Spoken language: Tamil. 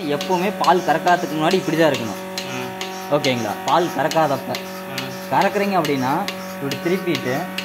எப்போவுமே பால் கறக்காததுக்கு முன்னாடி இப்படி தான் இருக்கணும். ஓகேங்களா? பால் கறக்காதப்ப கறக்குறீங்க அப்படின்னா இப்படி திருப்பிட்டு